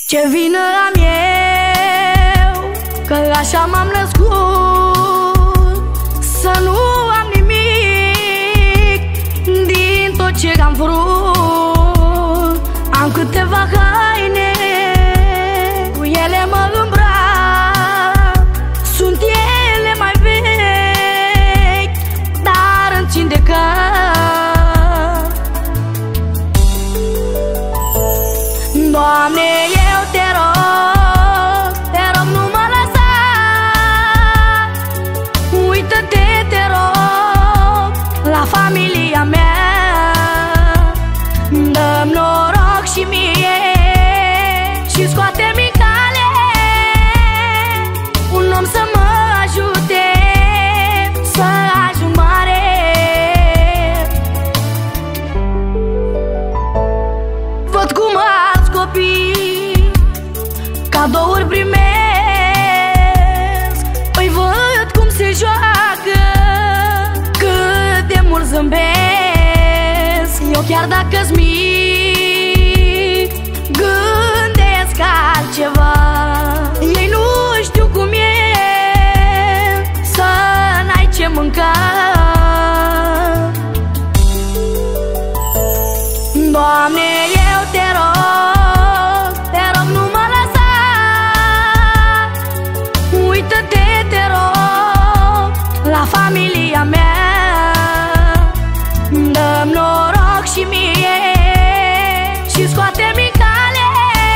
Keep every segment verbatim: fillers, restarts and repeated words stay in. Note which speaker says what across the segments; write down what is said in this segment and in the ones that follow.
Speaker 1: Ce vină am eu, că așa m-am născut, să nu am nimic din tot ce am vrut. Am câteva haine, cu ele mă îmbrac, sunt ele mai vechi, dar îmi țin de cap. Doamne, eu te rog, te rog, nu mă lăsa. Uită-te, te rog, la familia mea. Dă-mi noroc și mie și scoate-mi în cale un om să mă ajute să ajung mare. Văd cum alți copii cadouri primesc, îi văd cum se joacă, cât de mult zâmbesc. Eu chiar dacă-s mic, gândesc altceva. Ei nu știu cum e să n-ai ce mânca. Doamne, eu te rog, te rog, nu mă lăsa. Uită-te, te rog, la familia mea. Dă-mi noroc și mie și scoate-mi în cale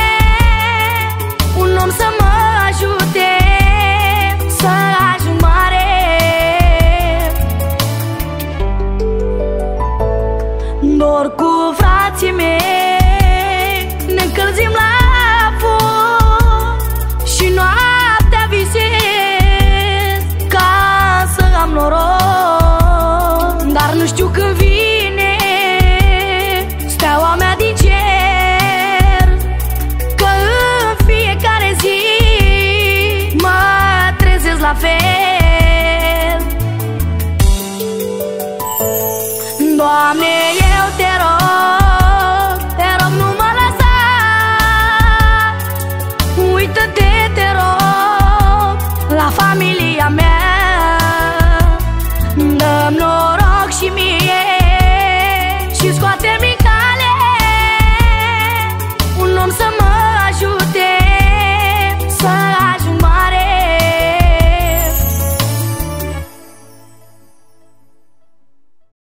Speaker 1: un om să mă ajute să ajung mare. Dor cu frații mei, ne încălzim la foc și noaptea visez ca să am noroc. Dar nu știu când vine steaua mea din cer, că în fiecare zi mă trezesc la fel. Doamne, eu te rog, te rog, nu mă lăsa. Uită-te, te rog, la familia mea. Dă-mi noroc și mie și scoate